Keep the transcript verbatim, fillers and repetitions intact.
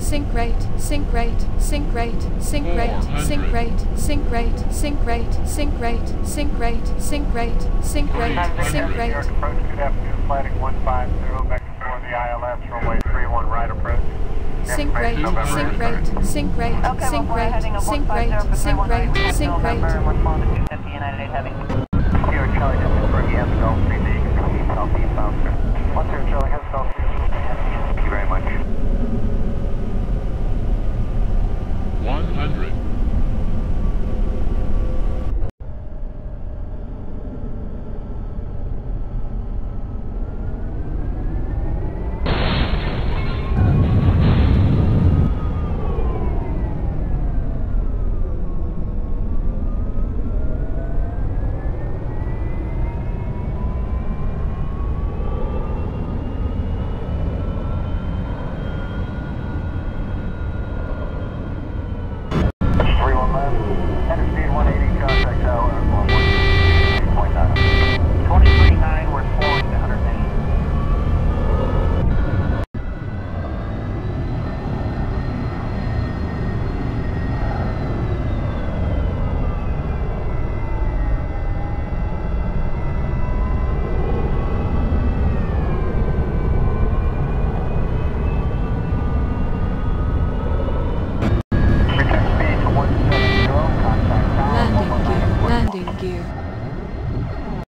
sink rate, sink rate, sink rate, sink rate, sink rate, sink rate, sink rate, sink rate, sink rate, sink rate, sink rate, sink rate. Approach good afternoon, flighting one five zero, back for the I L S, runway three one right approach. Sink rate, sink rate, sink rate, sink rate, sink rate, sink rate, sink rate. Here, Charlie, this is Bergie, Gulf three, southeast bound, sir. one zero, Charlie.